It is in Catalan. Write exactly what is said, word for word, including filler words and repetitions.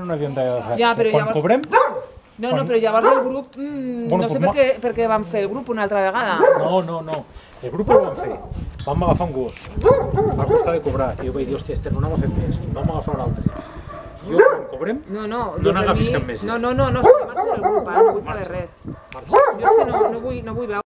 no havíem d'agafar. Ja, però Quan llavors... cobrem... No, no, però llavors el grup... Mmm, Bueno, no sé pues per què, per què vam fer el grup una altra vegada. No, no, no. El grup el vam fer. Vam agafar un gos. Va costar de cobrar. I jo vaig dir, hòstia, Esther, no n'agafem més. I vam agafar un altre. I jo, quan cobrem, No, no, no n'agafis mi... cap més. No, no, no, no, és que marxo del grup, ara no vull saber res. Jo és que no, no vull, no vull veure.